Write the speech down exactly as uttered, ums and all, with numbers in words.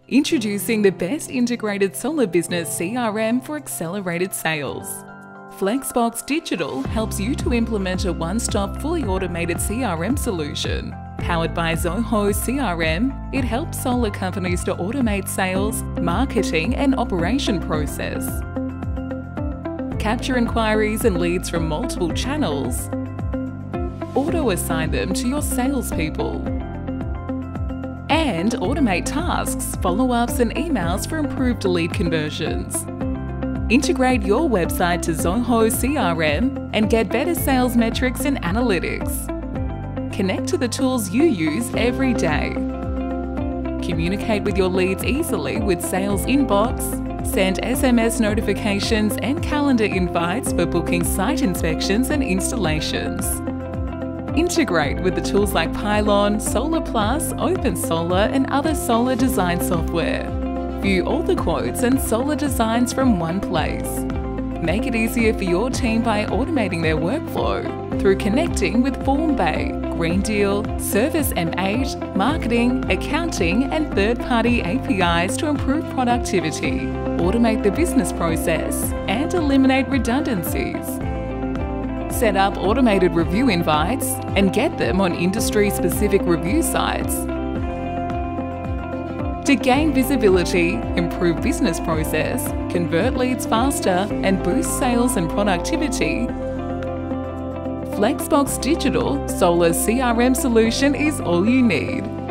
Introducing the best integrated solar business C R M for accelerated sales. Flexbox Digital helps you to implement a one-stop, fully automated C R M solution. Powered by Zoho C R M, it helps solar companies to automate sales, marketing, and operation process. Capture inquiries and leads from multiple channels. Auto-assign them to your salespeople. And automate tasks, follow-ups, and emails for improved lead conversions. Integrate your website to Zoho C R M and get better sales metrics and analytics. Connect to the tools you use every day. Communicate with your leads easily with Sales Inbox. Send S M S notifications and calendar invites for booking site inspections and installations. Integrate with the tools like Pylon, Solar Plus, Open Solar, and other solar design software. View all the quotes and solar designs from one place. Make it easier for your team by automating their workflow through connecting with Formbay, Green Deal, Service M eight, marketing, accounting, and third-party A P Is to improve productivity, automate the business process, and eliminate redundancies. Set up automated review invites and get them on industry-specific review sites. To gain visibility, improve business process, convert leads faster, and boost sales and productivity, Flexbox Digital Solar C R M solution is all you need.